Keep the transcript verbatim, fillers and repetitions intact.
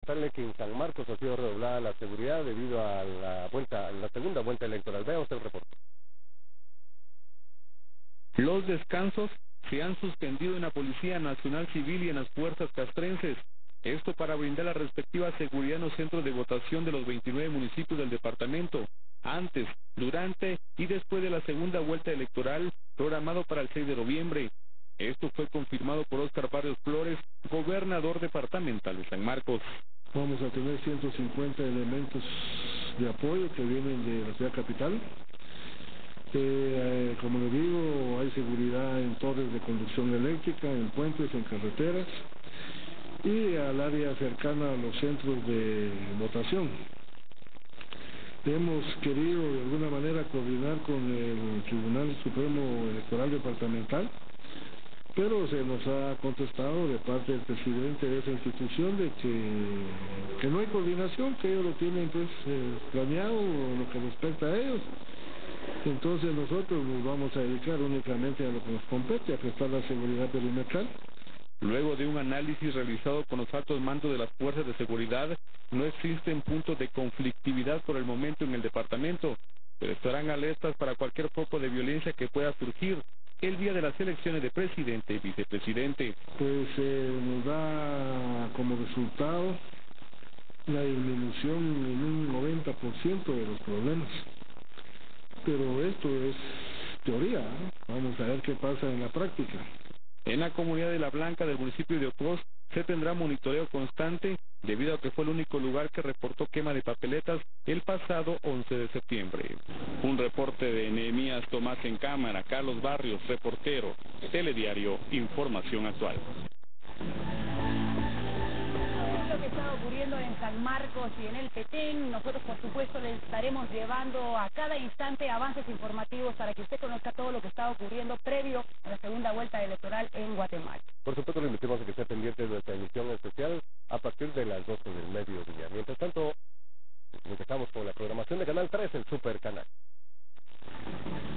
comentarle que en San Marcos ha sido redoblada la seguridad debido a la vuelta, a la segunda vuelta electoral. Veamos el reporte. Los descansos se han suspendido en la Policía Nacional Civil y en las fuerzas castrenses. Esto para brindar la respectiva seguridad en los centros de votación de los veintinueve municipios del departamento, antes, durante y después de la segunda vuelta electoral programado para el seis de noviembre. Esto fue confirmado por Óscar Barrios Flores, gobernador departamental de San Marcos. Vamos a tener ciento cincuenta elementos de apoyo que vienen de la ciudad capital. Eh, como le digo, hay seguridad en torres de conducción eléctrica, en puentes, en carreteras y al área cercana a los centros de votación. Hemos querido de alguna manera coordinar con el Tribunal Supremo Electoral Departamental, pero se nos ha contestado de parte del presidente de esa institución de que, que no hay coordinación, que ellos lo tienen pues eh, planeado lo que respecta a ellos. Entonces nosotros nos vamos a dedicar únicamente a lo que nos compete, a prestar la seguridad perimetral. Luego de un análisis realizado con los altos mandos de las fuerzas de seguridad, no existen puntos de conflictividad por el momento en el departamento, pero estarán alertas para cualquier foco de violencia que pueda surgir el día de las elecciones de presidente y vicepresidente. Pues eh, nos da como resultado la disminución en un noventa por ciento de los problemas. Pero esto es teoría, ¿eh? Vamos a ver qué pasa en la práctica. En la comunidad de La Blanca del municipio de Ocós se tendrá monitoreo constante debido a que fue el único lugar que reportó quema de papeletas el pasado once de septiembre. Un reporte de Nehemías Tomás en cámara, Carlos Barrios, reportero, Telediario, Información Actual. Lo que está ocurriendo en San Marcos y en el Petén, nosotros por supuesto les estaremos llevando a cada instante avances informativos para que usted conozca todo lo que está ocurriendo previo a la segunda vuelta electoral en Guatemala. Por supuesto, le invitamos a que esté pendiente de nuestra emisión especial a partir de las doce del mediodía. Mientras tanto, empezamos con la programación de Canal tres, el Super Canal.